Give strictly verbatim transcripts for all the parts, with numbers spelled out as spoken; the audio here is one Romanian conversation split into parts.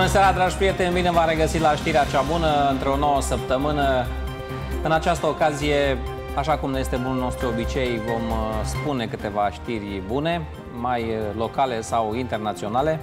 Bună seara, dragi prieteni! Bine v-am regăsit la știrea cea bună într-o nouă săptămână. În această ocazie, așa cum ne este bunul nostru obicei, vom spune câteva știri bune, mai locale sau internaționale.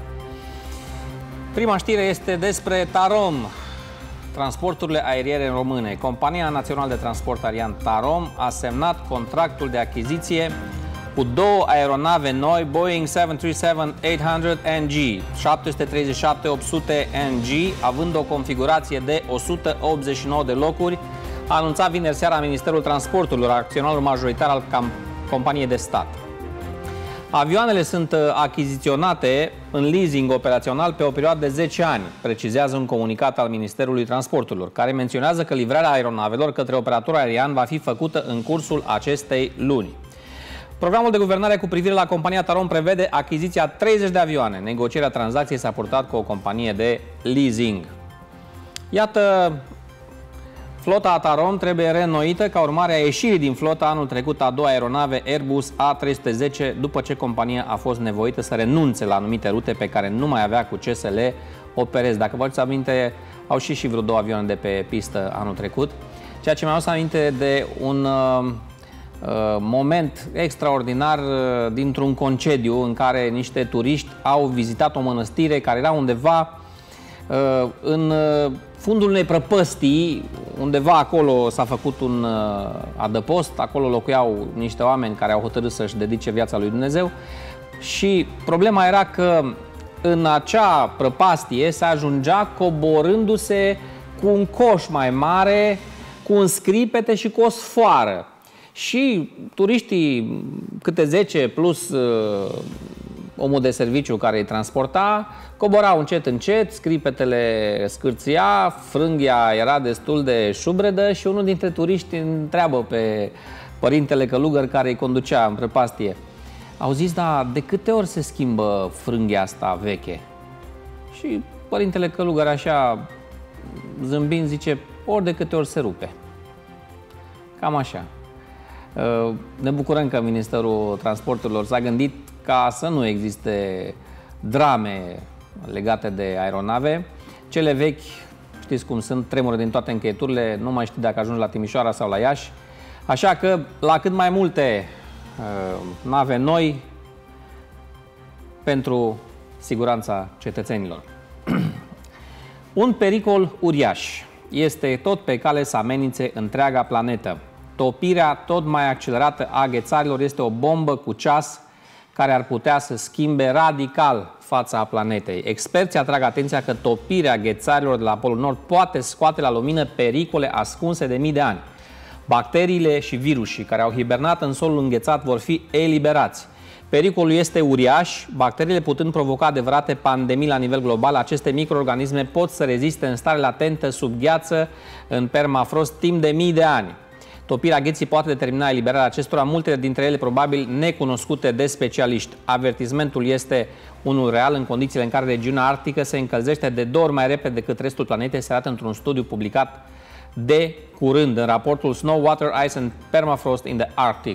Prima știre este despre TAROM, transporturile aeriene române. Compania Națională de Transport Aerian TAROM a semnat contractul de achiziție cu două aeronave noi Boeing șapte trei șapte opt sute N G, șapte treizeci și șapte opt sute N G, având o configurație de o sută optzeci și nouă de locuri, a anunțat vineri seara Ministerul Transporturilor, acționarul majoritar al companiei de stat. Avioanele sunt achiziționate în leasing operațional pe o perioadă de zece ani, precizează un comunicat al Ministerului Transporturilor, care menționează că livrarea aeronavelor către operatorul aerian va fi făcută în cursul acestei luni. Programul de guvernare cu privire la compania TAROM prevede achiziția treizeci de avioane. Negocierea tranzacției s-a purtat cu o companie de leasing. Iată, flota TAROM trebuie reînnoită ca urmare a ieșirii din flota anul trecut a două aeronave Airbus A trei sute zece, după ce compania a fost nevoită să renunțe la anumite rute pe care nu mai avea cu ce să le opereze. Dacă vă aduceți aminte, au și și vreo două avioane de pe pistă anul trecut, ceea ce mi-a adus aminte de un uh, moment extraordinar uh, dintr-un concediu în care niște turiști au vizitat o mănăstire care era undeva uh, în uh, fundul unei prăpăstii, undeva acolo s-a făcut un uh, adăpost, acolo locuiau niște oameni care au hotărât să-și dedice viața lui Dumnezeu și problema era că în acea prăpastie se ajungea coborându-se cu un coș mai mare, cu un scripete și cu o sfoară. Și turiștii, câte zece plus uh, omul de serviciu care îi transporta, coborau încet, încet, scripetele scârția, frânghia era destul de șubredă și unul dintre turiști întreabă pe părintele călugăr care îi conducea în prăpastie: au zis, da, de câte ori se schimbă frânghia asta veche? Și părintele călugăr, așa zâmbind, zice: ori de câte ori se rupe. Cam așa. Ne bucurăm că Ministerul Transporturilor s-a gândit ca să nu existe drame legate de aeronave. Cele vechi, știți cum sunt, tremură din toate încheieturile, nu mai știi dacă ajungi la Timișoara sau la Iași. Așa că la cât mai multe uh, nave noi pentru siguranța cetățenilor. Un pericol uriaș este tot pe cale să amenințe întreaga planetă. Topirea tot mai accelerată a ghețarilor este o bombă cu ceas care ar putea să schimbe radical fața planetei. Experții atrag atenția că topirea ghețarilor de la Polul Nord poate scoate la lumină pericole ascunse de mii de ani. Bacteriile și virusii care au hibernat în solul înghețat vor fi eliberați. Pericolul este uriaș, bacteriile putând provoca adevărate pandemii la nivel global. Aceste microorganisme pot să reziste în stare latentă sub gheață în permafrost timp de mii de ani. Topirea gheții poate determina eliberarea acestora, multe dintre ele probabil necunoscute de specialiști. Avertismentul este unul real în condițiile în care regiunea arctică se încălzește de două ori mai repede decât restul planetei, se arată într-un studiu publicat de curând în raportul Snow, Water, Ice and Permafrost in the Arctic.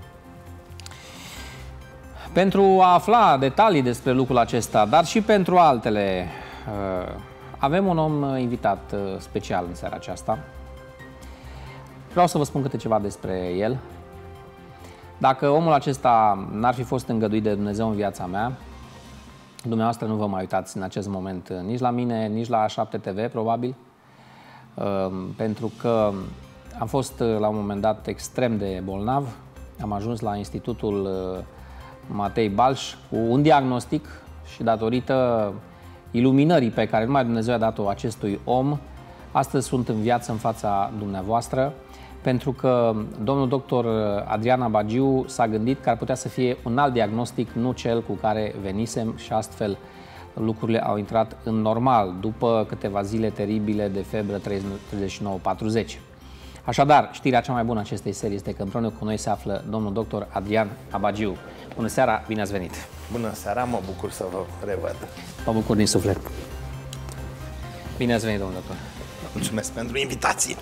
Pentru a afla detalii despre lucrul acesta, dar și pentru altele, avem un om invitat special în seara aceasta. Vreau să vă spun câte ceva despre el. Dacă omul acesta n-ar fi fost îngăduit de Dumnezeu în viața mea, dumneavoastră nu vă mai uitați în acest moment nici la mine, nici la A șapte T V, probabil, pentru că am fost la un moment dat extrem de bolnav. Am ajuns la Institutul Matei Balș cu un diagnostic și datorită iluminării pe care numai Dumnezeu a dat-o acestui om, astăzi sunt în viață în fața dumneavoastră, pentru că domnul doctor Adrian Abagiu s-a gândit că ar putea să fie un alt diagnostic, nu cel cu care venisem, și astfel lucrurile au intrat în normal după câteva zile teribile de febră treizeci și nouă patruzeci. Așadar, știrea cea mai bună acestei serii este că împreună cu noi se află domnul doctor Adrian Abagiu. Bună seara, bine ați venit! Bună seara, mă bucur să vă revăd. Mă bucur din suflet. Bine ați venit, domnul doctor. Mulțumesc pentru invitație.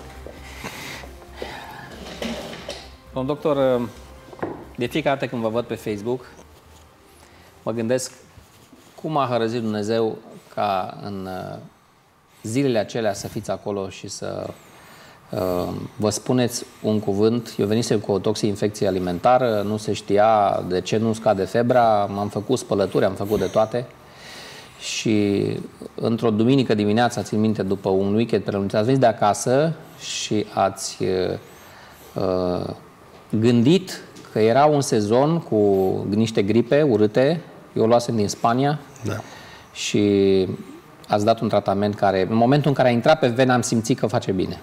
Domnul doctor, de fiecare dată când vă văd pe Facebook, mă gândesc cum a hărăzit Dumnezeu ca în zilele acelea să fiți acolo și să uh, vă spuneți un cuvânt. Eu venisem cu o toxinfecție alimentară, nu se știa de ce nu scade febra, m-am făcut spălături, am făcut de toate. Și într-o duminică dimineață, țin minte, după un weekend prelungit, ați venit de acasă și ați uh, gândit că era un sezon cu niște gripe urâte. Eu o luasem din Spania, da. Și ați dat un tratament care, în momentul în care a intrat pe venă, am simțit că face bine.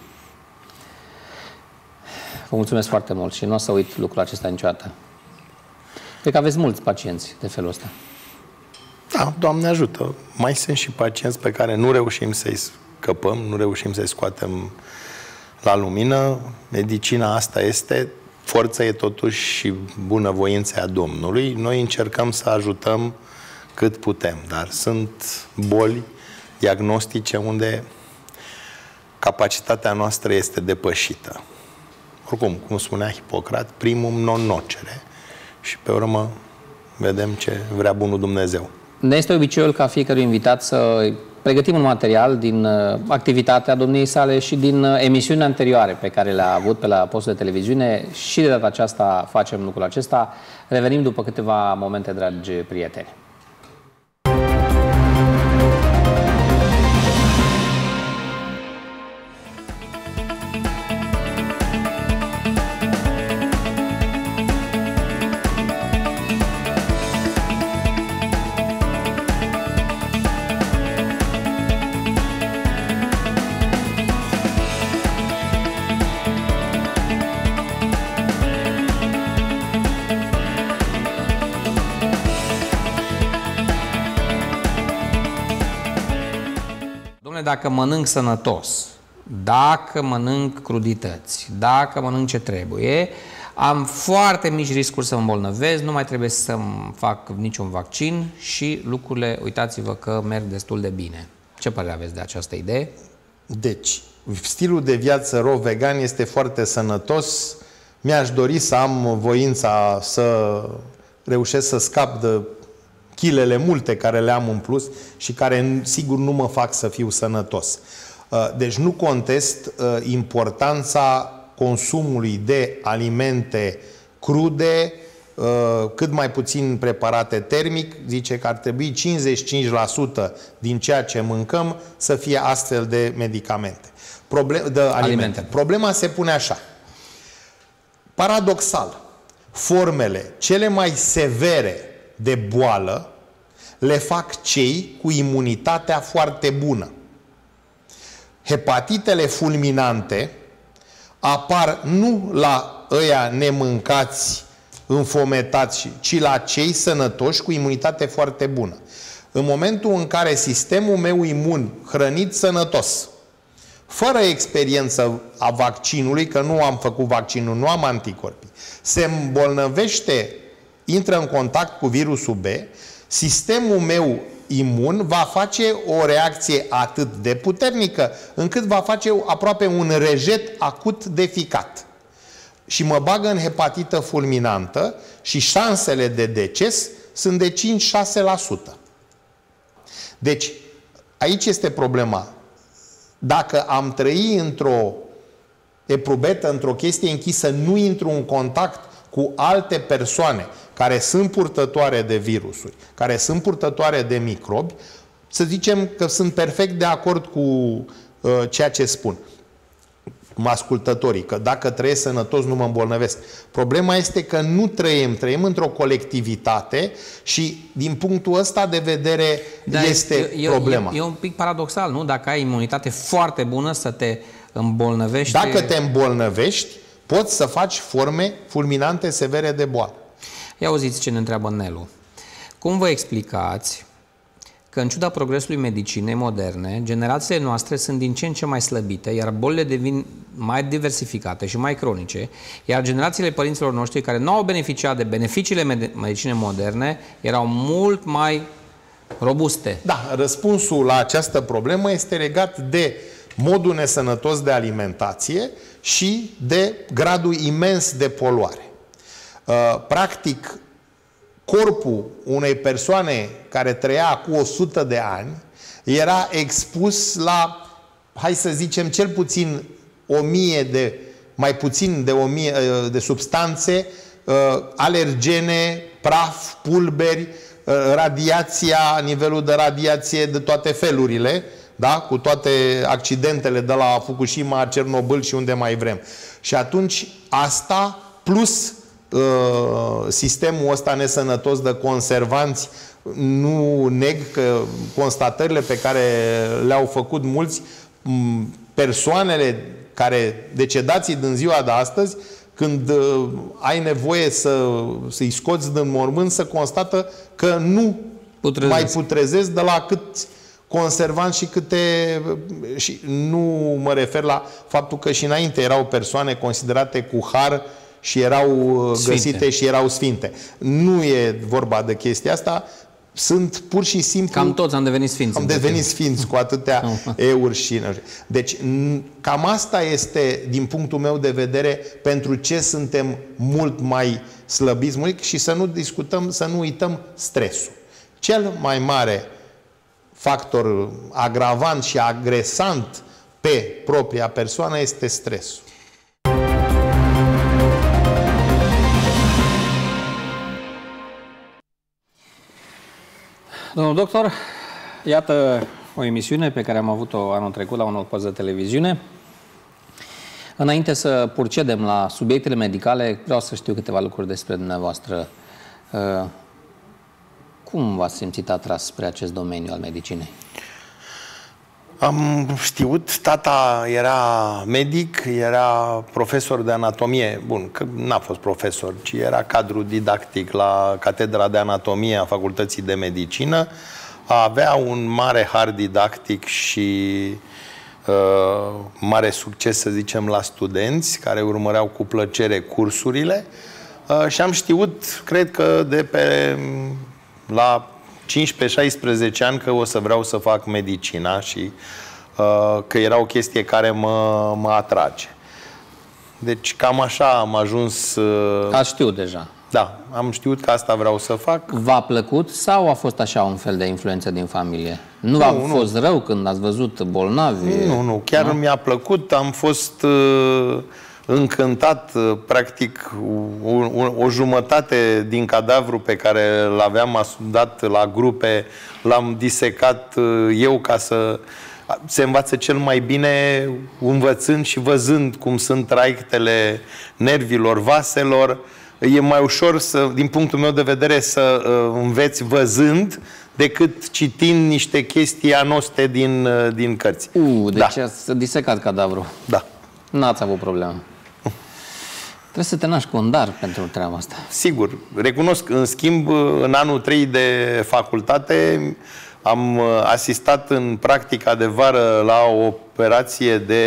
Vă mulțumesc foarte mult și nu o să uit lucrul acesta niciodată. Cred că aveți mulți pacienți de felul ăsta. Da, Doamne ajută. Mai sunt și pacienți pe care nu reușim să-i scăpăm, nu reușim să-i scoatem la lumină. Medicina asta este, forța e totuși și bunăvoința Domnului. Noi încercăm să ajutăm cât putem, dar sunt boli diagnostice unde capacitatea noastră este depășită. Oricum, cum spunea Hipocrat, primum non nocere. Și pe urmă vedem ce vrea bunul Dumnezeu. Ne este obiceiul ca fiecare invitat să pregătim un material din uh, activitatea domniei sale și din uh, emisiuni anterioare pe care le-a avut pe la postul de televiziune. Și de data aceasta facem lucrul acesta. Revenim după câteva momente, dragi prieteni. Dacă mănânc sănătos, dacă mănânc crudități, dacă mănânc ce trebuie, am foarte mici riscuri să mă îmbolnăvesc, nu mai trebuie să-mi fac niciun vaccin și lucrurile, uitați-vă că merg destul de bine. Ce părere aveți de această idee? Deci, stilul de viață raw vegan este foarte sănătos. Mi-aș dori să am voința să reușesc să scap de chilele multe care le am în plus și care sigur nu mă fac să fiu sănătos. Deci nu contest importanța consumului de alimente crude, cât mai puțin preparate termic. Zice că ar trebui cincizeci și cinci la sută din ceea ce mâncăm să fie astfel de medicamente. Problem, de alimente. alimente. Problema se pune așa. Paradoxal, formele cele mai severe de boală le fac cei cu imunitatea foarte bună. Hepatitele fulminante apar nu la ăia nemâncați, înfometați, ci la cei sănătoși cu imunitate foarte bună. În momentul în care sistemul meu imun, hrănit sănătos, fără experiență a vaccinului, că nu am făcut vaccinul, nu am anticorpi, se îmbolnăvește, intră în contact cu virusul B, sistemul meu imun va face o reacție atât de puternică încât va face aproape un rejet acut de ficat. Și mă bagă în hepatită fulminantă și șansele de deces sunt de cinci șase la sută. Deci, aici este problema. Dacă am trăi într-o eprubetă, într-o chestie închisă, nu intru în contact cu alte persoane care sunt purtătoare de virusuri, care sunt purtătoare de microbi, să zicem că sunt perfect de acord cu uh, ceea ce spun ascultătorii, că dacă trăiesc sănătos nu mă îmbolnăvesc. Problema este că nu trăim, trăim într-o colectivitate și din punctul ăsta de vedere da, este e, problema. E, e un pic paradoxal, nu? Dacă ai imunitate foarte bună să te îmbolnăvești... Dacă te îmbolnăvești, poți să faci forme fulminante severe de boală. Ia auziți ce ne întreabă Nelu. Cum vă explicați că în ciuda progresului medicinei moderne, generațiile noastre sunt din ce în ce mai slăbite, iar bolile devin mai diversificate și mai cronice, iar generațiile părinților noștri care nu au beneficiat de beneficiile medicinei moderne erau mult mai robuste? Da, răspunsul la această problemă este legat de modul nesănătos de alimentație și de gradul imens de poluare. Practic, corpul unei persoane care trăia cu o sută de ani era expus la, hai să zicem, cel puțin o mie de, mai puțin de o mie de substanțe alergene, praf, pulberi, radiația, nivelul de radiație de toate felurile, da? Cu toate accidentele de la Fukushima, Cernobâl și unde mai vrem. Și atunci asta plus uh, sistemul ăsta nesănătos de conservanți, nu neg că constatările pe care le-au făcut mulți, persoanele care, decedații din ziua de astăzi, când uh, ai nevoie să, să-i scoți din mormânt, să constată că nu putrezesc. mai putrezesc de la cât conservanți și câte... Și nu mă refer la faptul că și înainte erau persoane considerate cu har și erau sfinte. găsite și erau sfinte. Nu e vorba de chestia asta. Sunt pur și simplu... Cam toți am devenit sfinți. Am devenit sfinți cu atâtea euri și... Deci, cam asta este, din punctul meu de vedere, pentru ce suntem mult mai slăbiți și să nu discutăm, să nu uităm stresul. Cel mai mare factor agravant și agresant pe propria persoană este stresul. Domnul doctor, iată o emisiune pe care am avut-o anul trecut la unul post de televiziune. Înainte să procedem la subiectele medicale, vreau să știu câteva lucruri despre dumneavoastră. Cum v-ați simțit atras spre acest domeniu al medicinei? Am știut, tata era medic, era profesor de anatomie. Bun, că n-a fost profesor, ci era cadru didactic la Catedra de Anatomie a Facultății de Medicină. Avea un mare har didactic și uh, mare succes, să zicem, la studenți care urmăreau cu plăcere cursurile. Uh, și am știut, cred că de pe la cincisprezece șaisprezece ani că o să vreau să fac medicina și uh, că era o chestie care mă, mă atrage. Deci cam așa am ajuns... Uh, Ați știut deja. Da, am știut că asta vreau să fac. V-a plăcut sau a fost așa un fel de influență din familie? Nu v-a fost nu. rău când ați văzut bolnavi? Nu, nu, chiar mi-a plăcut. Am fost... Uh, încântat, practic, o, o, o jumătate din cadavru pe care l-aveam dat la grupe, l-am disecat eu ca să se învață cel mai bine învățând și văzând cum sunt traiectele nervilor, vaselor. E mai ușor, să, din punctul meu de vedere, să uh, înveți văzând decât citind niște chestii anoste din, uh, din cărți. Uh, deci da. ați disecat cadavru. Da. N-ați avut problemă. Trebuie să te naști cu un dar pentru treaba asta. Sigur. Recunosc, în schimb, în anul trei de facultate am asistat în practica de vară la o operație de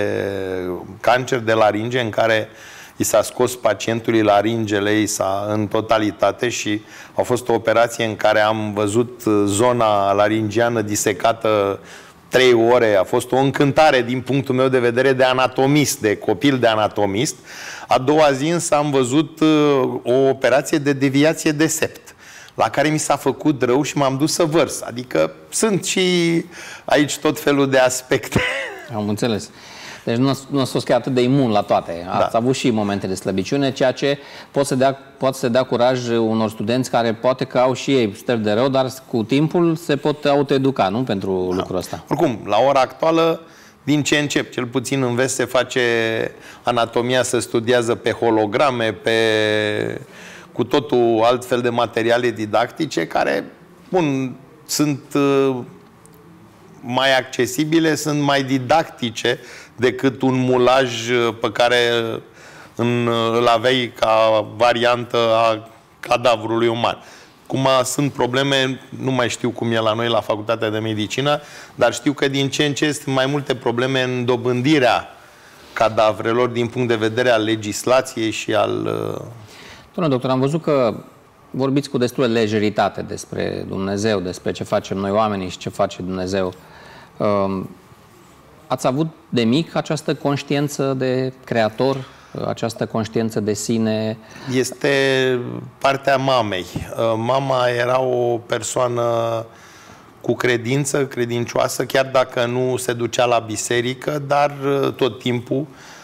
cancer de laringe în care i s-a scos pacientului laringele i s-a în totalitate și a fost o operație în care am văzut zona laringiană disecată trei ore. A fost o încântare din punctul meu de vedere de anatomist, de copil de anatomist. A doua zi însă am văzut uh, o operație de deviație de sept, la care mi s-a făcut rău și m-am dus să vărs. Adică sunt și aici tot felul de aspecte. Am înțeles. Deci nu ați, nu ați fost chiar atât de imun la toate. Ați da. avut și momente de slăbiciune, ceea ce poate să dea, poate să dea curaj unor studenți care poate că au și ei stări de rău, dar cu timpul se pot autoeduca, nu? Pentru da. lucrul ăsta. Oricum, la ora actuală, din ce încep, cel puțin în vest se face anatomia, se studiază pe holograme, pe cu totul altfel de materiale didactice care, bun, sunt uh, mai accesibile, sunt mai didactice decât un mulaj pe care în, îl aveai ca variantă a cadavrului uman. Cum sunt probleme, nu mai știu cum e la noi la Facultatea de Medicină, dar știu că din ce în ce sunt mai multe probleme în dobândirea cadavrelor din punct de vedere al legislației și al... Domnule doctor, am văzut că vorbiți cu destulă lejeritate despre Dumnezeu, despre ce facem noi oamenii și ce face Dumnezeu. Ați avut de mic această conștiință de creator această conștiință de sine? Este partea mamei. Mama era o persoană cu credință, credincioasă, chiar dacă nu se ducea la biserică, dar tot timpul,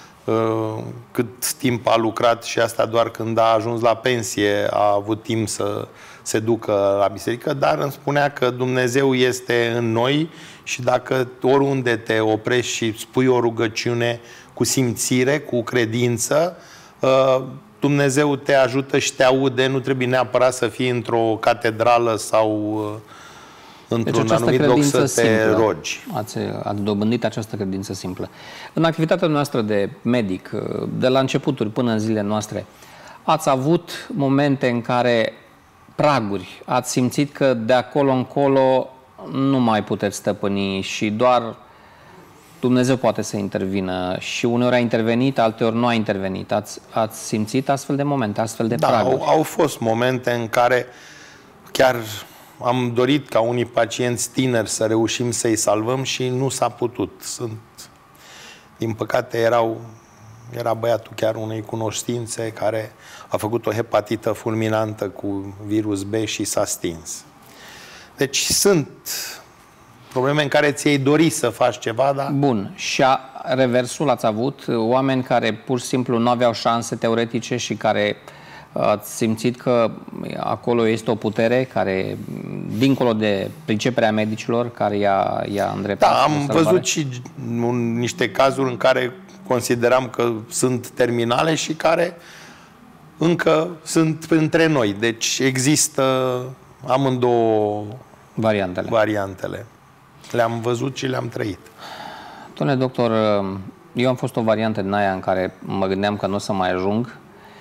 cât timp a lucrat, și asta doar când a ajuns la pensie, a avut timp să se ducă la biserică, dar îmi spunea că Dumnezeu este în noi și dacă oriunde te oprești și spui o rugăciune cu simțire, cu credință, Dumnezeu te ajută și te aude, nu trebuie neapărat să fii într-o catedrală sau într-un deci anumit loc să te simplă. rogi. Ați, ați dobândit această credință simplă. În activitatea noastră de medic, de la începuturi până în zilele noastre, ați avut momente în care praguri, ați simțit că de acolo încolo nu mai puteți stăpâni și doar Dumnezeu poate să intervină și uneori a intervenit, alteori nu a intervenit. Ați, ați simțit astfel de momente, astfel de da, praguri? Au, au fost momente în care chiar am dorit ca unii pacienți tineri să reușim să-i salvăm și nu s-a putut. Sunt, din păcate, erau, era băiatul chiar unei cunoștințe care a făcut o hepatită fulminantă cu virus B și s-a stins. Deci sunt probleme în care ți-ai dori să faci ceva, dar... Bun. Și a, reversul ați avut? Oameni care pur și simplu nu aveau șanse teoretice și care ați simțit că acolo este o putere care, dincolo de priceperea medicilor, care i-a, i-a îndreptat? Da, am văzut și niște cazuri în care consideram că sunt terminale și care încă sunt între noi. Deci există amândouă variantele. variantele. Le-am văzut și le-am trăit. Domnule doctor, eu am fost o variantă din aia în care mă gândeam că nu o să mai ajung.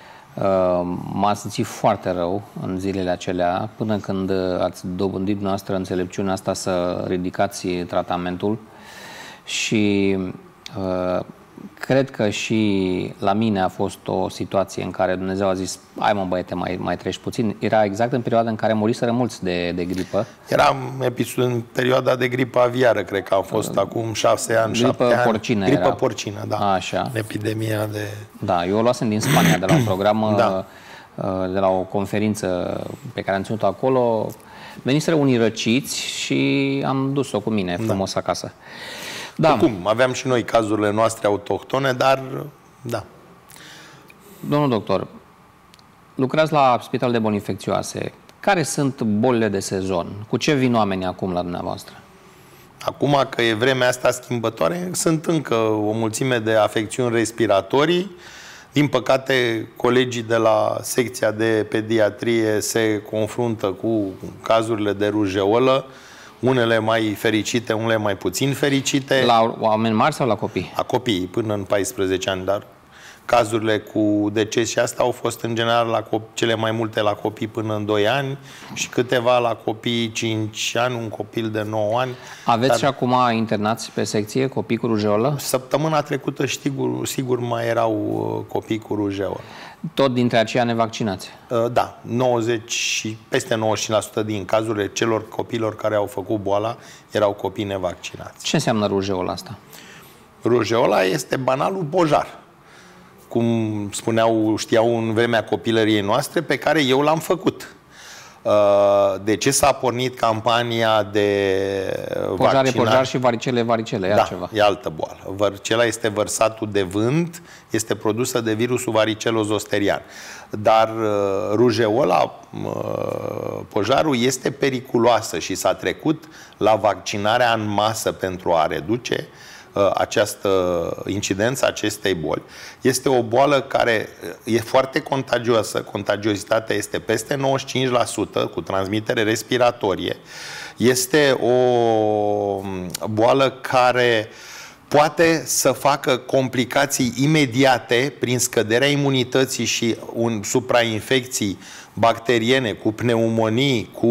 M-a simțit foarte rău în zilele acelea, până când ați dobândit noastră înțelepciunea asta să ridicați tratamentul și uh, cred că și la mine a fost o situație în care Dumnezeu a zis: hai mă băiete, mai, mai treci puțin. Era exact în perioada în care muriseră mulți de, de gripă. Era în perioada de gripă aviară, cred că a fost uh, acum șase ani, gripă șapte ani. Porcină gripă era. porcină, da. Așa. Epidemia de... Da, eu o luasem din Spania, de la un program, da. de la o conferință pe care am ținut-o acolo. Veniseră unii răciți și am dus-o cu mine frumos da. acasă. Da. Acum, aveam și noi cazurile noastre autohtone, dar da. Domnul doctor, lucrați la Spital de Boli Infecțioase. Care sunt bolile de sezon? Cu ce vin oamenii acum la dumneavoastră? Acum că e vremea asta schimbătoare, sunt încă o mulțime de afecțiuni respiratorii. Din păcate, colegii de la secția de pediatrie se confruntă cu cazurile de rujeolă, unele mai fericite, unele mai puțin fericite. La oameni mari sau la copii? La copii, până în paisprezece ani, dar cazurile cu deces și asta au fost în general la cele mai multe la copii până în doi ani și câteva la copii cinci ani, un copil de nouă ani. Aveți dar... și acum internați pe secție copii cu rujeolă? Săptămâna trecută, sigur, sigur mai erau copii cu rujeolă. Tot dintre aceia nevaccinați? Da, nouăzeci și peste nouăzeci și cinci la sută din cazurile celor copilor care au făcut boala erau copii nevaccinați. Ce înseamnă rujeola asta? Rujeola este banalul pojar, cum spuneau, știau în vremea copilăriei noastre, pe care eu l-am făcut. De ce s-a pornit campania de Pojare, vaccinare? pojar și varicele, varicele, e da, altceva. e altă boală. Varicela este vărsatul de vânt, este produsă de virusul varicelozosterian. Dar rujeola, pojarul, este periculoasă și s-a trecut la vaccinarea în masă pentru a reduce această incidență acestei boli. Este o boală care e foarte contagioasă, contagiozitatea este peste nouăzeci și cinci la sută cu transmitere respiratorie. Este o boală care poate să facă complicații imediate prin scăderea imunității și un suprainfecții bacteriene, cu pneumonii, cu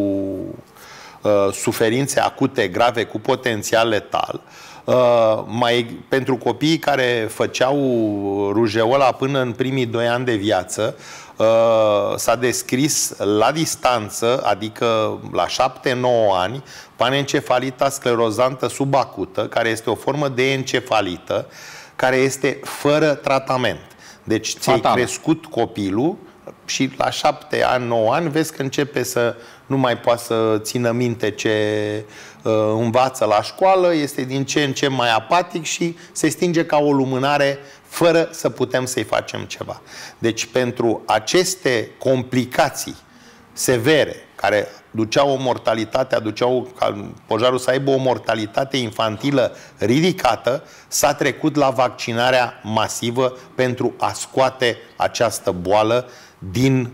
uh, suferințe acute grave, cu potențial letal. Uh, mai, pentru copiii care făceau rujeola până în primii doi ani de viață, uh, s-a descris la distanță, adică la șapte nouă ani, panencefalita sclerozantă subacută, care este o formă de encefalită, care este fără tratament. Deci ți-ai crescut copilul și la șapte ani, nouă ani, vezi că începe să nu mai poate să țină minte ce uh, învață la școală, este din ce în ce mai apatic și se stinge ca o lumânare fără să putem să-i facem ceva. Deci pentru aceste complicații severe, care duceau o mortalitate, aduceau ca pojarul să aibă o mortalitate infantilă ridicată, s-a trecut la vaccinarea masivă pentru a scoate această boală din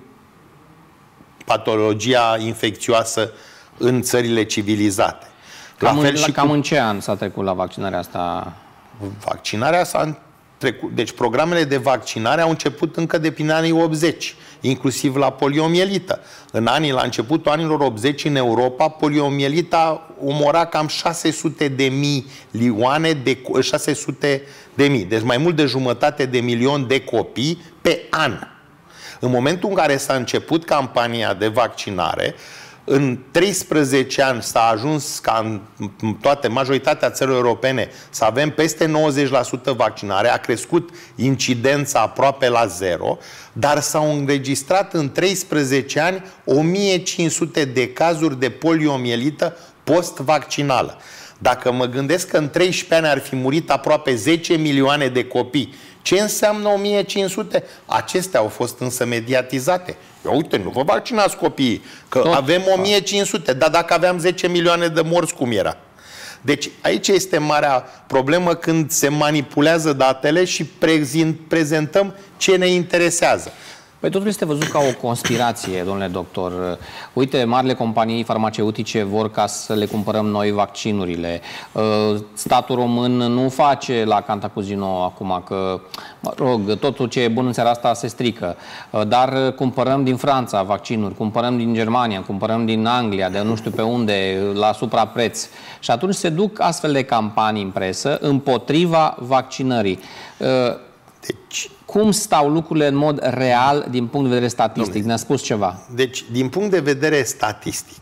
patologia infecțioasă în țările civilizate. Cam, la fel în, și cam cu... în ce an s-a trecut la vaccinarea asta? Vaccinarea s-a trecut. Deci programele de vaccinare au început încă de prin anii optzeci, inclusiv la poliomielită. În anii, la începutul anilor optzeci în Europa, poliomielita omora cam șase sute de milioane de șase sute de mii, deci mai mult de jumătate de milion de copii pe an. În momentul în care s-a început campania de vaccinare, în treisprezece ani s-a ajuns ca în toate, majoritatea țărilor europene, să avem peste nouăzeci la sută vaccinare, a crescut incidența aproape la zero, dar s-au înregistrat în treisprezece ani o mie cinci sute de cazuri de poliomielită post-vaccinală. Dacă mă gândesc că în treisprezece ani ar fi murit aproape zece milioane de copii, ce înseamnă o mie cinci sute? Acestea au fost însă mediatizate. Ia uite, nu vă vaccinați copiii, că Tot. avem o mie cinci sute, dar dacă aveam zece milioane de morți, cum era? Deci aici este marea problemă când se manipulează datele și prezentăm ce ne interesează. Păi totul este văzut ca o conspirație, domnule doctor. Uite, marile companii farmaceutice vor ca să le cumpărăm noi vaccinurile. Statul român nu face la Cantacuzino acum, că, mă rog, totul ce e bun în seara asta se strică. Dar cumpărăm din Franța vaccinuri, cumpărăm din Germania, cumpărăm din Anglia, de nu știu pe unde, la suprapreț. Și atunci se duc astfel de campanii în presă împotriva vaccinării. Deci, cum stau lucrurile în mod real din punct de vedere statistic? Ne-a spus ceva. Deci, din punct de vedere statistic,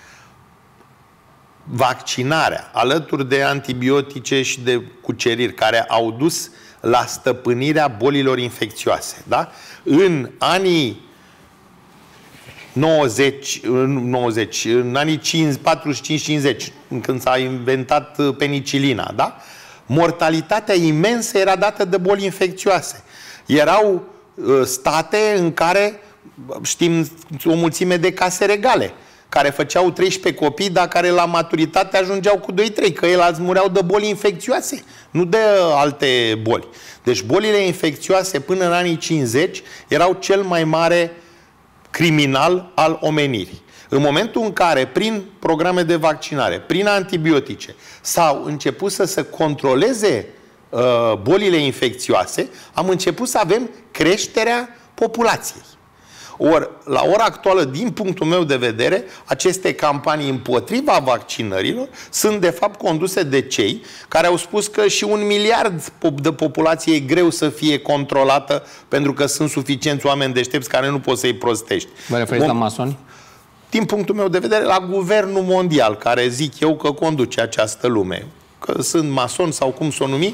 vaccinarea, alături de antibiotice și de cuceriri, care au dus la stăpânirea bolilor infecțioase, da? În anii nouăzeci, nouăzeci, în anii patruzeci și cinci cincizeci, când s-a inventat penicilina, da? Mortalitatea imensă era dată de boli infecțioase. Erau uh, state în care, știm, o mulțime de case regale, care făceau treisprezece copii, dar care la maturitate ajungeau cu doi trei, că ei alți mureau de boli infecțioase, nu de alte boli. Deci bolile infecțioase până în anii cincizeci erau cel mai mare criminal al omenirii. În momentul în care, prin programe de vaccinare, prin antibiotice, s-au început să se controleze uh, bolile infecțioase, am început să avem creșterea populației. Ori, la ora actuală, din punctul meu de vedere, aceste campanii împotriva vaccinărilor sunt, de fapt, conduse de cei care au spus că și un miliard de populație e greu să fie controlată pentru că sunt suficienți oameni deștepți care nu poți să-i prostești. Vă referiți Bun. la masoni? Din punctul meu de vedere, la guvernul mondial, care zic eu că conduce această lume, că sunt masoni sau cum să o numi.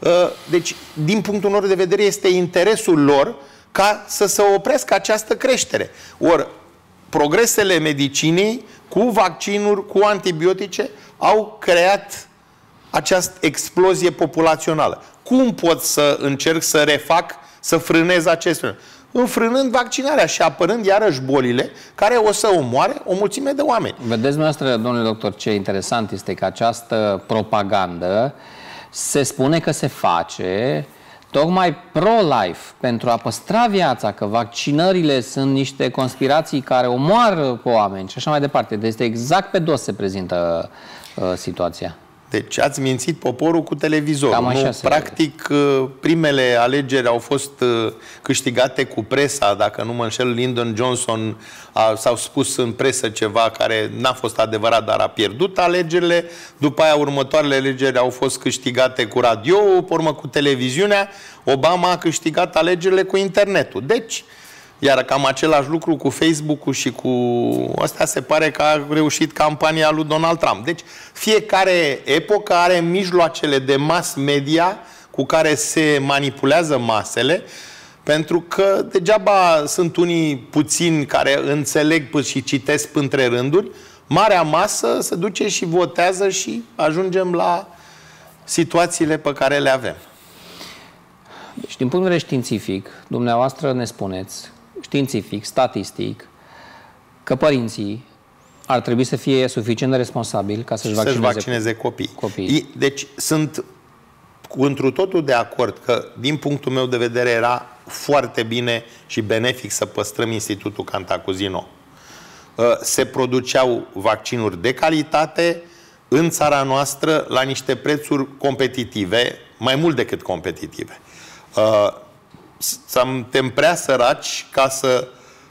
Deci, din punctul meu de vedere, este interesul lor ca să se oprească această creștere. Ori, progresele medicinei cu vaccinuri, cu antibiotice, au creat această explozie populațională. Cum pot să încerc să refac, să frânez acest lucru? Înfrânând vaccinarea și apărând iarăși bolile care o să omoare o mulțime de oameni. Vedeți dumneavoastră, domnule doctor, ce interesant este că această propagandă se spune că se face tocmai pro-life, pentru a păstra viața, că vaccinările sunt niște conspirații care omoară pe oameni și așa mai departe. Deci este exact pe dos se prezintă uh, situația. Deci ați mințit poporul cu televizorul. Nu, practic, primele alegeri au fost câștigate cu presa. Dacă nu mă înșel, Lyndon Johnson s-au spus în presă ceva care n-a fost adevărat, dar a pierdut alegerile. După aia, următoarele alegeri au fost câștigate cu radio, pe urmă cu televiziunea. Obama a câștigat alegerile cu internetul. Deci, iar cam același lucru cu Facebook-ul și cu ăsta se pare că a reușit campania lui Donald Trump. Deci fiecare epocă are mijloacele de mass media cu care se manipulează masele Pentru că degeaba sunt unii puțini care înțeleg și citesc între rânduri, marea masă se duce și votează și ajungem la situațiile pe care le avem. Deci, din punct de vedere științific, dumneavoastră ne spuneți, științific, statistic, că părinții ar trebui să fie suficient de responsabili ca să-și vaccineze, vaccineze copiii. copiii. Deci, sunt întru totul de acord că, din punctul meu de vedere, era foarte bine și benefic să păstrăm Institutul Cantacuzino. Se produceau vaccinuri de calitate în țara noastră la niște prețuri competitive, mai mult decât competitive. Suntem prea săraci ca să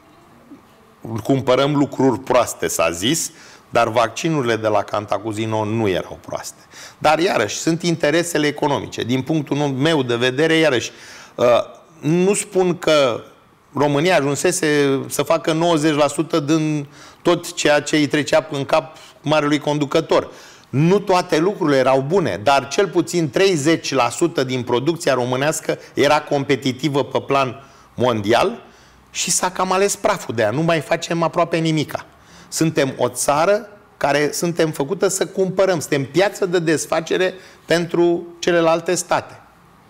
cumpărăm lucruri proaste, s-a zis, dar vaccinurile de la Cantacuzino nu erau proaste. Dar, iarăși, sunt interesele economice. Din punctul meu de vedere, iarăși, nu spun că România ajunsese să facă nouăzeci la sută din tot ceea ce îi trecea în cap marelui conducător. Nu toate lucrurile erau bune, dar cel puțin treizeci la sută din producția românească era competitivă pe plan mondial și s-a cam ales praful de aia. Nu mai facem aproape nimica. Suntem o țară care suntem făcută să cumpărăm. Suntem piață de desfacere pentru celelalte state.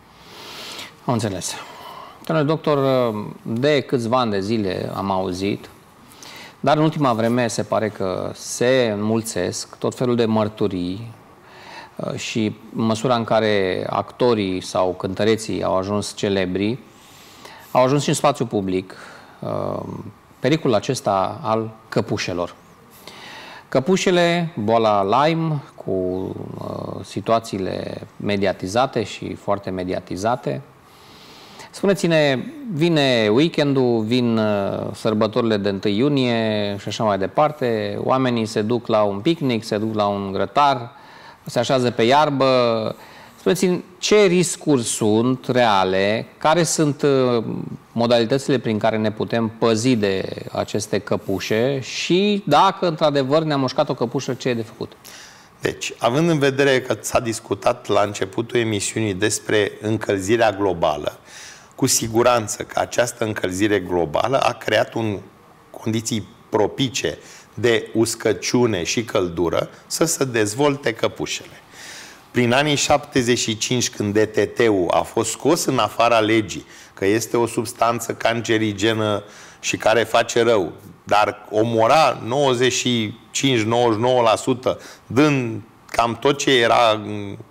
Am înțeles. Domnule doctor, de câțiva ani de zile am auzit, dar în ultima vreme se pare că se înmulțesc tot felul de mărturii și în măsura în care actorii sau cântăreții au ajuns celebri, au ajuns și în spațiu public pericolul acesta al căpușelor. Căpușele, boala Lyme, cu uh, situațiile mediatizate și foarte mediatizate. Spuneți-ne, vine weekendul, vin uh, sărbătorile de întâi iunie și așa mai departe, oamenii se duc la un picnic, se duc la un grătar, se așează pe iarbă. Spuneți-mi, ce riscuri sunt reale, care sunt uh, modalitățile prin care ne putem păzi de aceste căpușe și dacă într-adevăr ne-a mușcat o căpușă, ce e de făcut? Deci, având în vedere că s-a discutat la începutul emisiunii despre încălzirea globală, cu siguranță că această încălzire globală a creat un condiții propice de uscăciune și căldură să se dezvolte căpușele. Prin anii șaptezeci și cinci, când D D T-ul a fost scos în afara legii, că este o substanță cancerigenă și care face rău, dar omora nouăzeci și cinci la nouăzeci și nouă la sută din cam tot ce era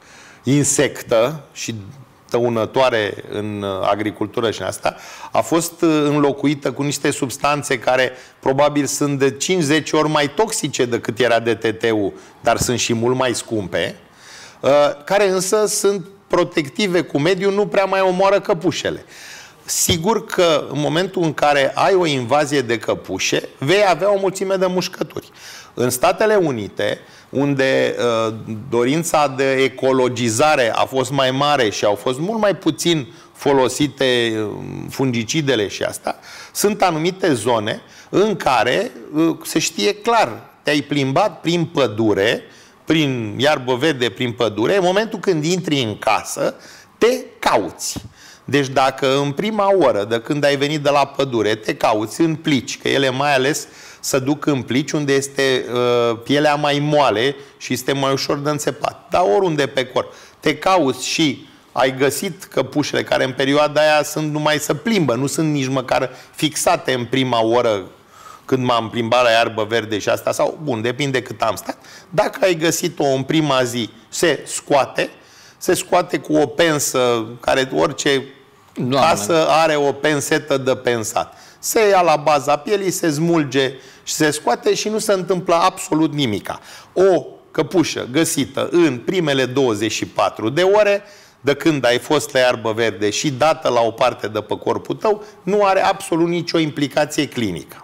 insectă și dăunătoare în agricultură și în asta, a fost înlocuită cu niște substanțe care probabil sunt de cincizeci ori mai toxice decât era D D T-ul, dar sunt și mult mai scumpe, care însă sunt protective cu mediul, nu prea mai omoară căpușele. Sigur că în momentul în care ai o invazie de căpușe, vei avea o mulțime de mușcături. În Statele Unite, unde uh, dorința de ecologizare a fost mai mare și au fost mult mai puțin folosite uh, fungicidele și asta, sunt anumite zone în care uh, se știe clar, te-ai plimbat prin pădure, prin iarbă verde, prin pădure, în momentul când intri în casă, te cauți. Deci dacă în prima oră de când ai venit de la pădure te cauți în plici, că ele mai ales se duc în plici unde este uh, pielea mai moale și este mai ușor de înțepat, dar oriunde pe corp, te cauți și ai găsit căpușele care în perioada aia sunt numai să plimbă, nu sunt nici măcar fixate în prima oră când m-am plimbat la iarbă verde și asta, sau, bun, depinde cât am stat. Dacă ai găsit-o în prima zi, se scoate, se scoate cu o pensă, care orice Doamne. casă are o pensetă de pensat. Se ia la baza pielii, se smulge și se scoate și nu se întâmplă absolut nimica. O căpușă găsită în primele douăzeci și patru de ore, de când ai fost la iarbă verde și dată la o parte de pe corpul tău, nu are absolut nicio implicație clinică.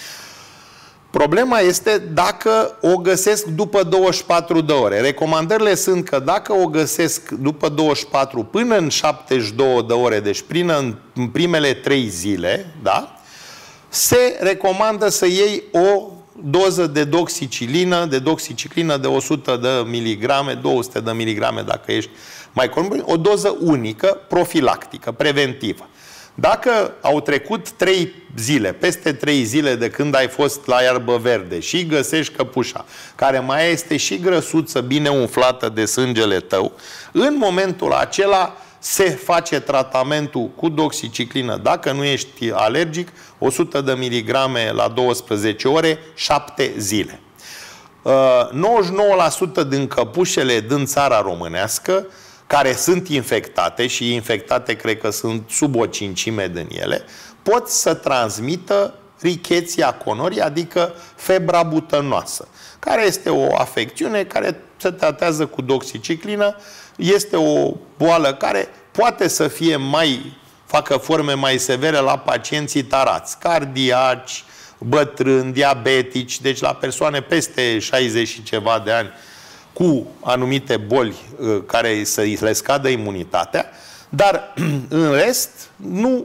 Problema este dacă o găsesc după douăzeci și patru de ore. Recomandările sunt că dacă o găsesc după douăzeci și patru până în șaptezeci și două de ore, deci până în, în primele trei zile, da, se recomandă să iei o doză de doxicilină, de doxiciclină de o sută de miligrame, două sute de miligrame dacă ești mai comun, o doză unică, profilactică, preventivă. Dacă au trecut trei zile, peste trei zile de când ai fost la iarbă verde și găsești căpușa, care mai este și grăsuță, bine umflată de sângele tău, în momentul acela se face tratamentul cu doxiciclină. Dacă nu ești alergic, o sută de miligrame la douăsprezece ore, șapte zile. nouăzeci și nouă la sută din căpușele din țara românească care sunt infectate, și infectate cred că sunt sub o cincime din ele, pot să transmită Rickettsia conori, adică febra butănoasă, care este o afecțiune care se tratează cu doxiciclină. Este o boală care poate să fie mai, facă forme mai severe la pacienții tarați, cardiaci, bătrâni, diabetici, deci la persoane peste șaizeci și ceva de ani cu anumite boli care să le scadă imunitatea, dar în rest nu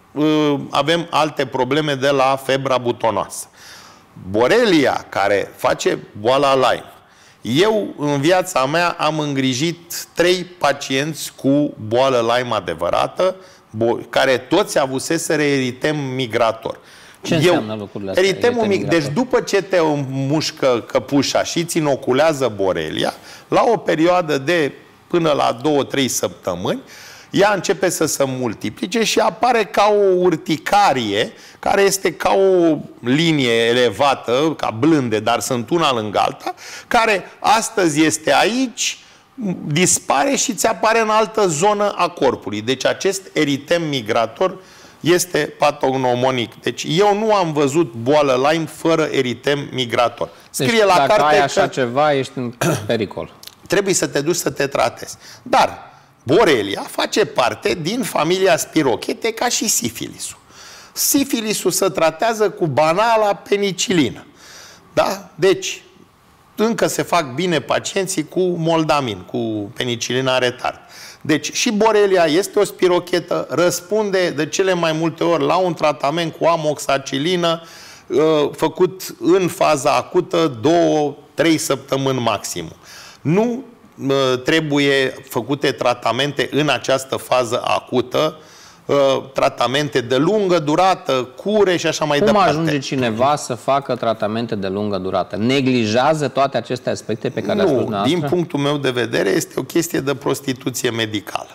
avem alte probleme de la febra butonoasă. Borelia, care face boala Lyme. Eu, în viața mea, am îngrijit trei pacienți cu boală Lyme adevărată, care toți avuseseră eritem migrator. Ce înseamnă lucrurile astea? Eritemul mic, deci după ce te mușcă căpușa și îți inoculează borelia, la o perioadă de până la două trei săptămâni, ea începe să se multiplice și apare ca o urticarie, care este ca o linie elevată, ca blânde, dar sunt una lângă alta, care astăzi este aici, dispare și ți apare în altă zonă a corpului. Deci acest eritem migrator este patognomonic. Deci eu nu am văzut boală Lyme fără eritem migrator. Scrie deci, la dacă carte ai așa că ceva, ești în pericol. Trebuie să te duci să te tratezi. Dar borelia face parte din familia spirochete ca și sifilisul. Sifilisul se tratează cu banala penicilină. Da? Deci, încă se fac bine pacienții cu moldamin, cu penicilina retard. Deci și borelia este o spirochetă, răspunde de cele mai multe ori la un tratament cu amoxacilină făcut în faza acută două trei săptămâni maxim. Nu trebuie făcute tratamente în această fază acută, tratamente de lungă durată, cure și așa mai Cum departe. Cum ajunge cineva să facă tratamente de lungă durată? Neglijează toate aceste aspecte pe care le-ați spus dumneavoastră? Din punctul meu de vedere, este o chestie de prostituție medicală.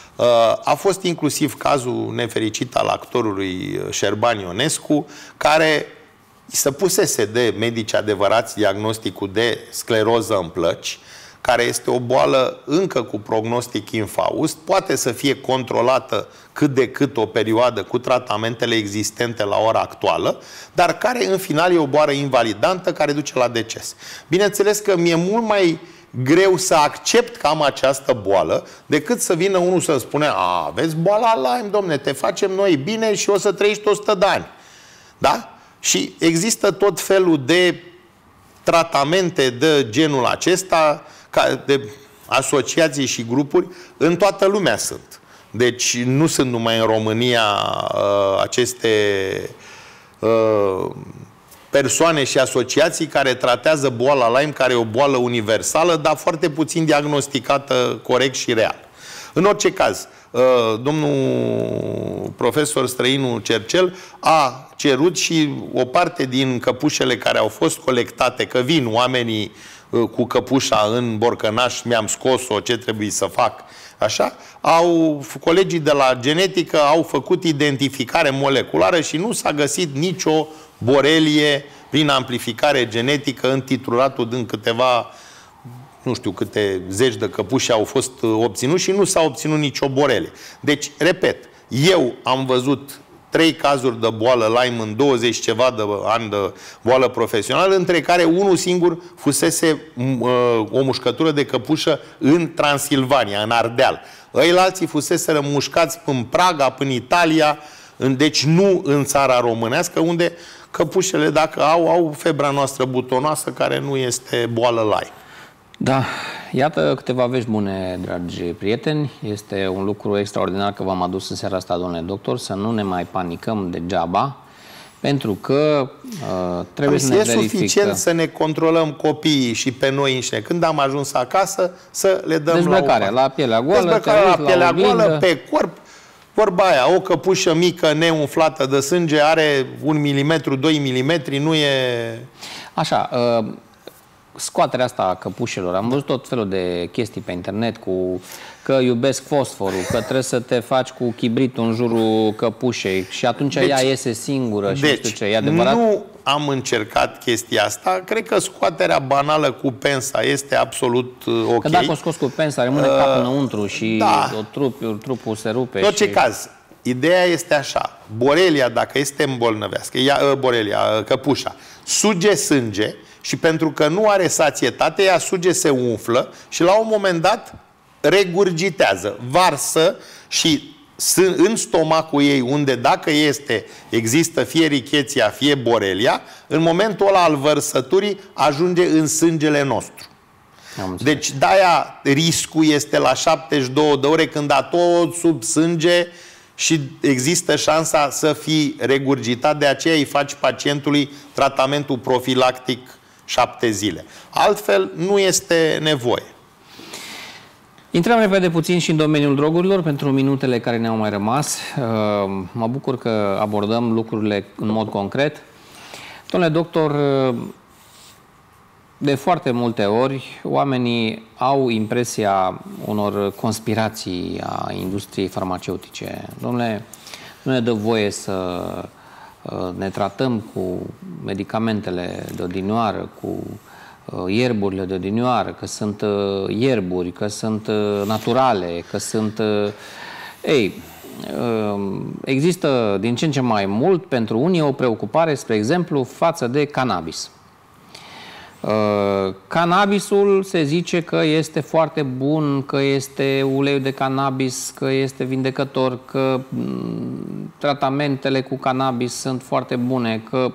A fost inclusiv cazul nefericit al actorului Șerban Ionescu, care se pusese de medici adevărați diagnosticul de scleroză în plăci, care este o boală încă cu prognostic infaust, poate să fie controlată cât de cât o perioadă cu tratamentele existente la ora actuală, dar care în final e o boală invalidantă care duce la deces. Bineînțeles că mi-e mult mai greu să accept că am această boală decât să vină unul să spune: a, vezi boala Lyme, domne, te facem noi bine și o să trăiești o sută de ani. Da? Și există tot felul de tratamente de genul acesta, de asociații și grupuri, în toată lumea sunt. Deci nu sunt numai în România uh, aceste uh, persoane și asociații care tratează boala Lyme, care e o boală universală, dar foarte puțin diagnosticată corect și real. În orice caz, uh, domnul profesor Străinu Cercel a cerut și o parte din căpușele care au fost colectate, că vin oamenii cu căpușa în borcănaș, mi-am scos-o, ce trebuie să fac, așa, au, colegii de la genetică au făcut identificare moleculară și nu s-a găsit nicio borelie prin amplificare genetică în titruratul din câteva, nu știu câte zeci de căpuși au fost obținuți și nu s-a obținut nicio borelie. Deci, repet, eu am văzut trei cazuri de boală Lyme în douăzeci ceva de ani de boală profesională, între care unul singur fusese uh, o mușcătură de căpușă în Transilvania, în Ardeal. Ăilalții fuseseră mușcați în Praga, în Italia, în, deci nu în țara românească, unde căpușele, dacă au, au febra noastră butonoasă, care nu este boală Lyme. Da, iată câteva vești bune, dragi prieteni. Este un lucru extraordinar că v-am adus în seara asta, domnule doctor, să nu ne mai panicăm degeaba, pentru că uh, trebuie să ne verificăm. E suficient să ne controlăm copiii și pe noi înșine. Când am ajuns acasă, să le dăm dezbrăcarea, la, la pielea goală, dezbrăcarea la pielea goală, pe corp. Vorba aia, o căpușă mică neumflată de sânge are un milimetru, doi milimetri, nu e... Așa, uh, scoaterea asta a căpușelor, am văzut tot felul de chestii pe internet cu că iubesc fosforul, că trebuie să te faci cu chibritul în jurul căpușei și atunci deci, ea iese singură și deci, nu știu ce, e adevărat? Nu am încercat chestia asta, cred că scoaterea banală cu pensa este absolut ok. Că dacă o scoți cu pensa, rămâne uh, capul înăuntru și da. o trup, trupul se rupe. În orice și... caz, ideea este așa, borelia, dacă este îmbolnăvească, ea, borelia, căpușa, suge sânge și pentru că nu are sațietate, ea suge, se umflă și la un moment dat regurgitează, varsă și în stomacul ei, unde dacă este, există fie richeția, fie borelia, în momentul ăla al vărsăturii ajunge în sângele nostru. Deci de-aia riscul este la șaptezeci și două de ore când a tot sub sânge și există șansa să fii regurgitat, de aceea îi faci pacientului tratamentul profilactic șapte zile. Altfel nu este nevoie. Intrăm repede puțin și în domeniul drogurilor pentru minutele care ne-au mai rămas. Mă bucur că abordăm lucrurile în mod concret. Domnule doctor, de foarte multe ori oamenii au impresia unor conspirații a industriei farmaceutice. Domnule, nu ne dă voie să ne tratăm cu medicamentele de odinioară, cu ierburile de odinioară, că sunt ierburi, că sunt naturale, că sunt... Ei, există din ce în ce mai mult pentru unii o preocupare, spre exemplu, față de cannabis. Cannabisul se zice că este foarte bun, că este uleiul de cannabis, că este vindecător, că tratamentele cu cannabis sunt foarte bune, că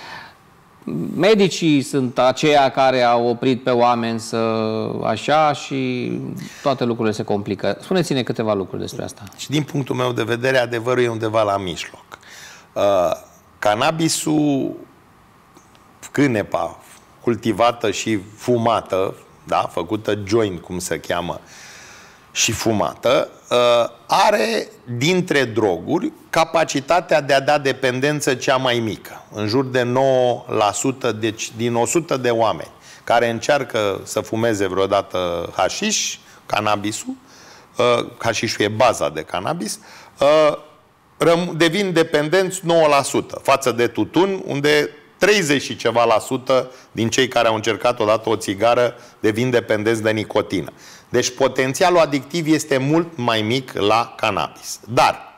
medicii sunt aceia care au oprit pe oameni să așa și toate lucrurile se complică. Spuneți-ne câteva lucruri despre asta. Și din punctul meu de vedere, adevărul e undeva la mijloc. Uh, cannabisul, cânepa, cultivată și fumată, da, făcută joint, cum se cheamă, și fumată, are dintre droguri capacitatea de a da dependență cea mai mică, în jur de nouă la sută, deci din o sută de oameni care încearcă să fumeze vreodată hașiș, cannabisul, hașișul e baza de cannabis, devin dependenți nouă la sută față de tutun, unde treizeci și ceva la sută din cei care au încercat odată o țigară devin dependenți de nicotină. Deci potențialul adictiv este mult mai mic la cannabis. Dar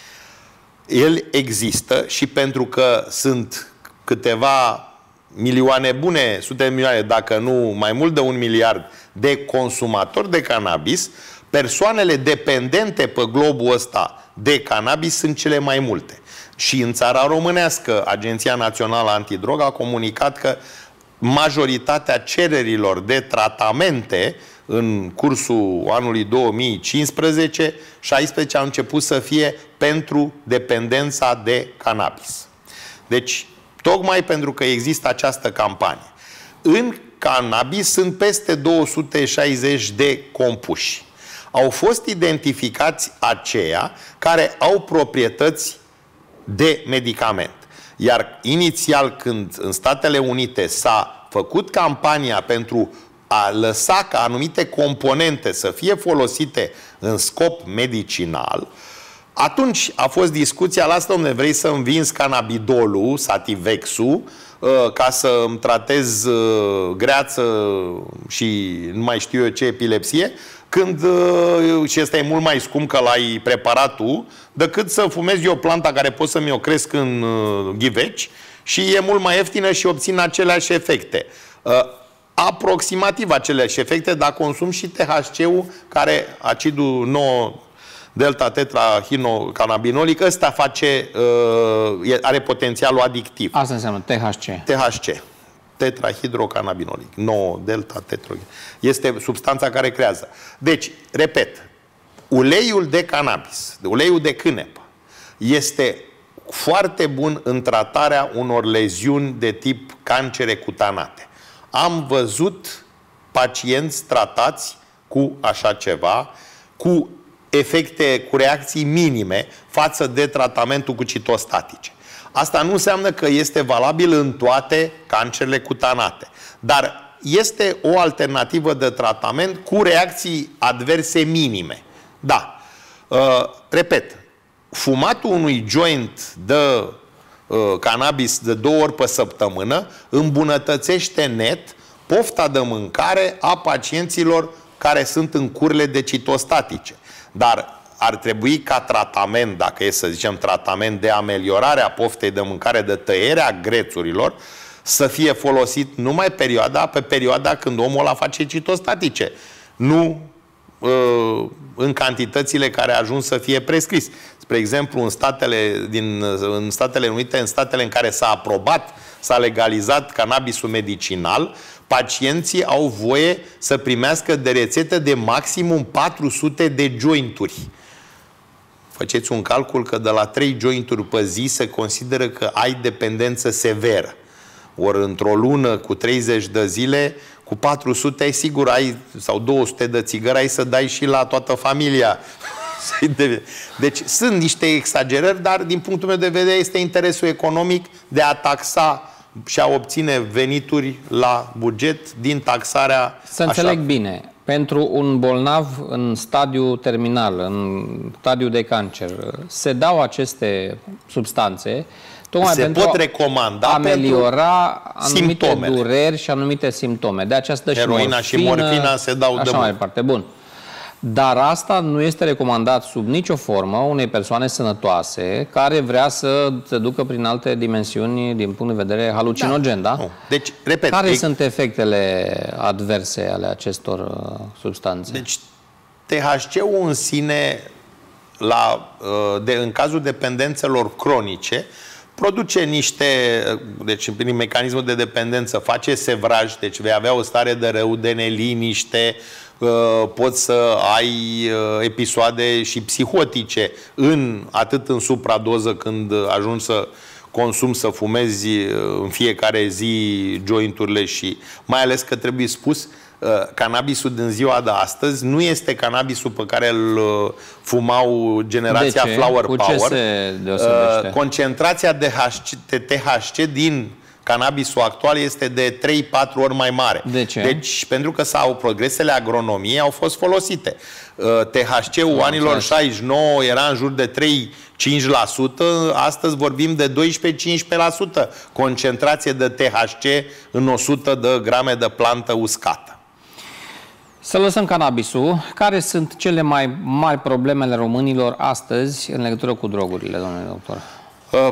el există și pentru că sunt câteva milioane bune, sute de milioane, dacă nu mai mult de un miliard de consumatori de cannabis, persoanele dependente pe globul ăsta de cannabis sunt cele mai multe. Și în țara românească, Agenția Națională Antidrog a comunicat că majoritatea cererilor de tratamente în cursul anului două mii cincisprezece șaisprezece au început să fie pentru dependența de cannabis. Deci, tocmai pentru că există această campanie. În cannabis sunt peste două sute șaizeci de compuși. Au fost identificați aceia care au proprietăți de medicament. Iar inițial, când în Statele Unite s-a făcut campania pentru a lăsa ca anumite componente să fie folosite în scop medicinal, atunci a fost discuția, lasă, dom'le, vrei să-mi vinzi cannabidolul, sativexul, ca să îmi tratez greață și nu mai știu eu ce epilepsie, când, și ăsta e mult mai scump că l-ai preparat tu, decât să fumezi eu planta care pot să mi-o cresc în ghiveci și e mult mai ieftină și obțin aceleași efecte. Aproximativ aceleași efecte, dar consum și T H C-ul, care, acidul nouă delta-tetrahidrocannabinolic, ăsta face, are potențialul adictiv. Asta înseamnă T H C. T H C. Tetrahidrocannabinolic. nouă delta-tetrahidro. Este substanța care creează. Deci, repet, uleiul de cannabis, uleiul de cânepă, este foarte bun în tratarea unor leziuni de tip cancere cutanate. Am văzut pacienți tratați cu așa ceva, cu efecte cu reacții minime față de tratamentul cu citostatice. Asta nu înseamnă că este valabil în toate cancerele cutanate, dar este o alternativă de tratament cu reacții adverse minime. Da. Uh, repet, fumatul unui joint de uh, cannabis de două ori pe săptămână îmbunătățește net pofta de mâncare a pacienților care sunt în curile de citostatice. Dar ar trebui ca tratament, dacă e să zicem tratament de ameliorare a poftei de mâncare, de tăierea grețurilor, să fie folosit numai perioada, pe perioada când omul ăla face citostatice. Nu uh, în cantitățile care ajung să fie prescris. Spre exemplu, în Statele, din, în Statele Unite, în statele în care s-a aprobat, s-a legalizat cannabisul medicinal, pacienții au voie să primească de rețetă de maximum patru sute de jointuri. Faceți un calcul că de la trei jointuri pe zi se consideră că ai dependență severă. Ori într-o lună cu treizeci de zile, cu patru sute, sigur ai, sau două sute de țigări, ai să dai și la toată familia. Deci sunt niște exagerări, dar din punctul meu de vedere este interesul economic de a taxa și a obține venituri la buget din taxarea. Să înțeleg bine, pentru un bolnav în stadiu terminal, în stadiu de cancer, se dau aceste substanțe tocmai se pentru pot recomanda a ameliora anumite simptomele. dureri și anumite simptome. De aceea se dă heroina și morfină, și morfina se dau de așa mult. mai departe. Bun. Dar asta nu este recomandat sub nicio formă unei persoane sănătoase care vrea să se ducă prin alte dimensiuni din punct de vedere halucinogen, da? da? Deci, repet, care e... sunt efectele adverse ale acestor uh, substanțe? Deci, T H C-ul în sine, la, de, în cazul dependențelor cronice, produce niște, deci prin mecanismul de dependență face sevraj, deci vei avea o stare de rău, de neliniște, poți să ai episoade și psihotice, în, atât în supradoză când ajungi să consumi, să fumezi în fiecare zi jointurile și mai ales că trebuie spus, cannabisul din ziua de astăzi nu este cannabisul pe care îl fumau generația Flower Cu Power. Ce se deosebește? Concentrația de T H C din cannabisul actual este de trei patru ori mai mare. De ce? Deci, pentru că s-au progresele agronomiei au fost folosite. T H C-ul anilor șaizeci și nouă era în jur de trei cinci la sută, astăzi vorbim de doisprezece cincisprezece la sută concentrație de T H C în o sută de grame de plantă uscată. Să lăsăm cannabisul. Care sunt cele mai mari probleme ale românilor astăzi în legătură cu drogurile, domnule doctor? Uh,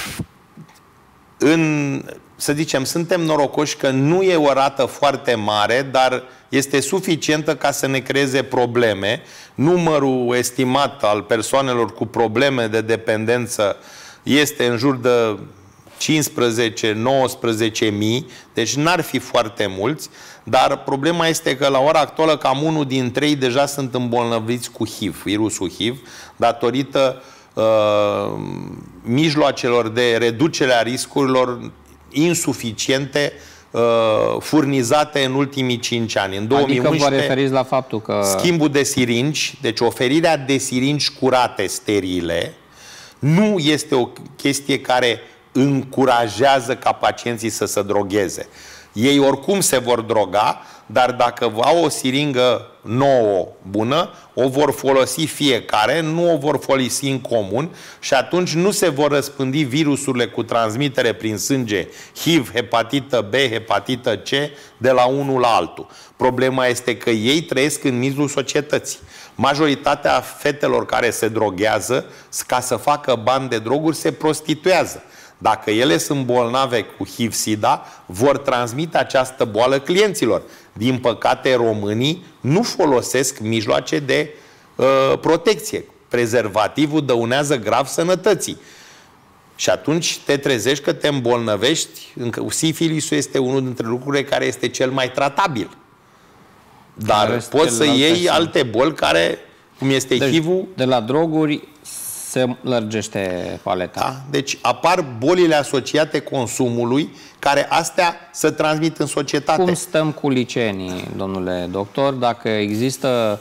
în, să zicem, suntem norocoși că nu e o rată foarte mare, dar este suficientă ca să ne creeze probleme. Numărul estimat al persoanelor cu probleme de dependență este în jur de cincisprezece nouăsprezece mii, deci n-ar fi foarte mulți, dar problema este că la ora actuală cam unul din trei deja sunt îmbolnăviți cu H I V, virusul H I V, datorită uh, mijloacelor de reducere a riscurilor insuficiente uh, furnizate în ultimii cinci ani. În două mii unsprezece, adică vă referiți la faptul că... schimbul de siringi, deci oferirea de siringi curate, sterile, nu este o chestie care încurajează ca pacienții să se drogheze. Ei oricum se vor droga, dar dacă au o siringă nouă, bună, o vor folosi fiecare, nu o vor folosi în comun și atunci nu se vor răspândi virusurile cu transmitere prin sânge, H I V, hepatită B, hepatită C, de la unul la altul. Problema este că ei trăiesc în mijlocul societății. Majoritatea fetelor care se droghează, ca să facă bani de droguri, se prostituează. Dacă ele sunt bolnave cu H I V-SIDA, vor transmite această boală clienților. Din păcate, românii nu folosesc mijloace de uh, protecție. Prezervativul dăunează grav sănătății. Și atunci te trezești că te îmbolnăvești. Sifilisul este unul dintre lucrurile care este cel mai tratabil. Dar poți să iei alte boli care, cum este deci, H I V-ul... De la droguri se lărgește paleta. Da? Deci apar bolile asociate consumului, care astea se transmit în societate. Cum stăm cu licenii, domnule doctor? Dacă există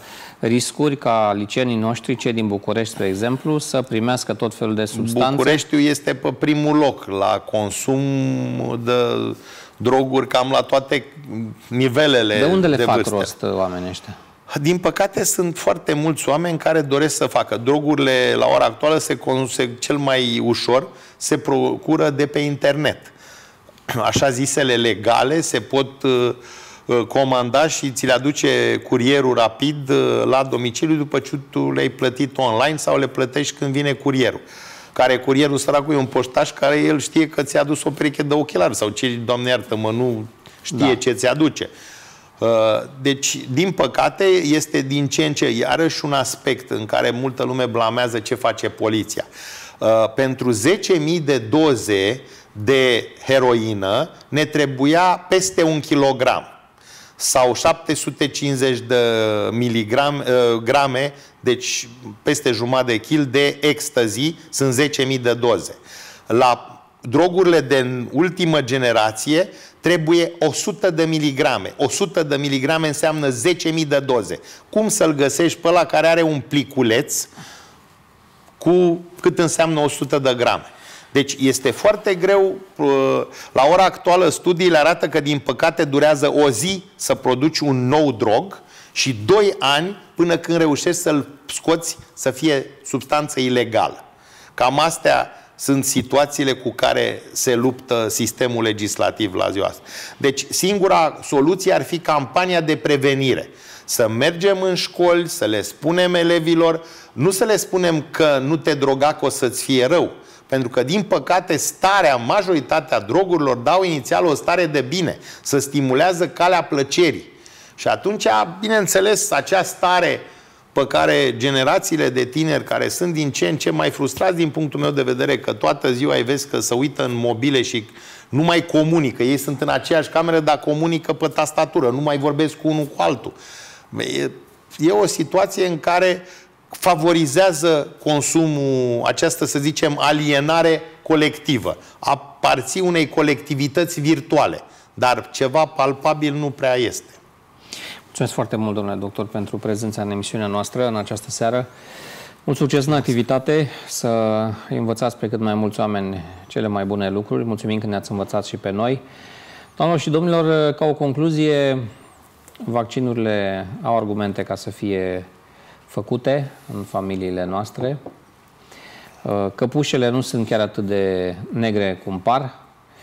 riscuri ca licenii noștri, cei din București, spre exemplu, să primească tot felul de substanțe? Bucureștiul este pe primul loc la consum de droguri, cam la toate nivelele de unde le de fac vârstă. rost oamenii ăștia? Din păcate, sunt foarte mulți oameni care doresc să facă. Drogurile, la ora actuală, se, se, cel mai ușor se procură de pe internet. Așa zisele legale se pot uh, comanda și ți le aduce curierul rapid uh, la domiciliu după ce tu le-ai plătit online sau le plătești când vine curierul. Care curierul săracul e un poștaș care el știe că ți-a adus o pereche de ochelari sau ce, Doamne iartă-mă, nu știe da. ce ți aduce. Deci, din păcate, este din ce în ce, iarăși un aspect în care multă lume blamează ce face poliția. Pentru zece mii de doze de heroină ne trebuia peste un kilogram sau șapte sute cincizeci de miligrame, deci peste jumătate de kil de ecstasy, sunt zece mii de doze. La drogurile de ultimă generație trebuie o sută de miligrame. o sută de miligrame înseamnă zece mii de doze. Cum să-l găsești pe ăla care are un pliculeț cu cât înseamnă o sută de grame? Deci este foarte greu. La ora actuală studiile arată că din păcate durează o zi să produci un nou drog și doi ani până când reușești să-l scoți să fie substanță ilegală. Cam astea sunt situațiile cu care se luptă sistemul legislativ la ziua asta. Deci singura soluție ar fi campania de prevenire. Să mergem în școli, să le spunem elevilor, nu să le spunem că nu te droga că o să-ți fie rău. Pentru că, din păcate, starea, majoritatea drogurilor dau inițial o stare de bine, să stimulează calea plăcerii. Și atunci, bineînțeles, acea stare pe care generațiile de tineri care sunt din ce în ce mai frustrați din punctul meu de vedere, că toată ziua îi vezi că se uită în mobile și nu mai comunică. Ei sunt în aceeași cameră, dar comunică pe tastatură, nu mai vorbesc cu unul cu altul. E, e o situație în care favorizează consumul, această, să zicem, alienare colectivă. Aparții unei colectivități virtuale, dar ceva palpabil nu prea este. Mulțumesc foarte mult, domnule doctor, pentru prezența în emisiunea noastră în această seară. Mult succes în activitate, să învățați pe cât mai mulți oameni cele mai bune lucruri. Mulțumim că ne-ați învățat și pe noi. Doamnelor și domnilor, ca o concluzie, vaccinurile au argumente ca să fie făcute în familiile noastre. Căpușele nu sunt chiar atât de negre cum par.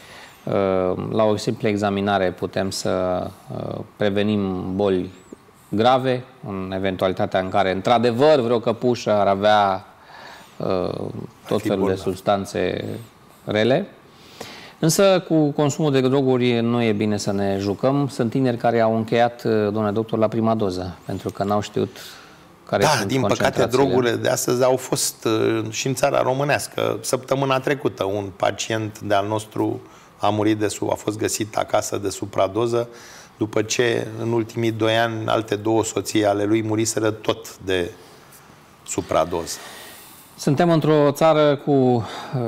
La o simplă examinare putem să prevenim boli grave, în eventualitatea în care, într-adevăr, vreo căpușă ar avea tot felul de substanțe rele. Însă, cu consumul de droguri nu e bine să ne jucăm. Sunt tineri care au încheiat, domnule doctor, la prima doză, pentru că n-au știut care da, sunt din păcate, drogurile de astăzi au fost și în țara românească. Săptămâna trecută, un pacient de-al nostru a murit de sub, a fost găsit acasă de supradoză, după ce în ultimii doi ani alte două soții ale lui muriseră tot de supradoză. Suntem într-o țară cu uh,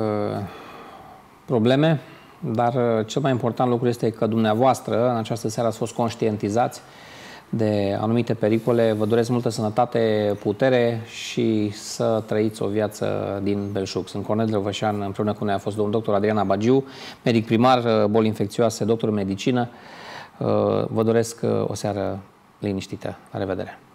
probleme, dar uh, cel mai important lucru este că dumneavoastră în această seară ați fost conștientizați de anumite pericole. Vă doresc multă sănătate, putere și să trăiți o viață din belșug. Sunt Cornel Drăvășan, împreună cu noi a fost domnul doctor Adrian Abagiu, medic primar, boli infecțioase, doctor în medicină. Vă doresc o seară liniștită. La revedere!